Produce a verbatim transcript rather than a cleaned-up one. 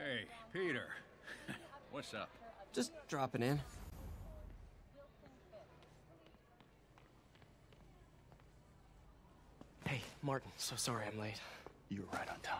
Hey, Peter. What's up? Just dropping in. Hey, Martin, so sorry I'm late. You were right on time.